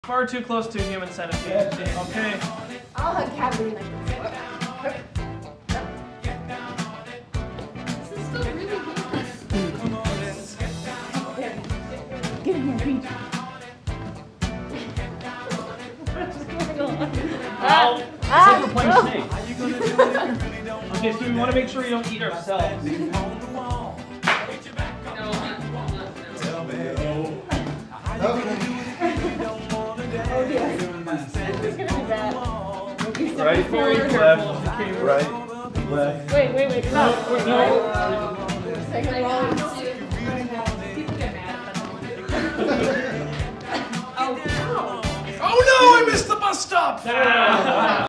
Far too close to a human centipede. Okay. I'll hug Kathleen like this. This is still really good. Get in here, Peach. It's like we're playing snake. Okay, so we want to make sure we don't eat ourselves. Oh dear. It's gonna be bad. Right, Very left, careful. right, left. Wait. No. Second roll. People get mad at Oh no, I missed the bus stop!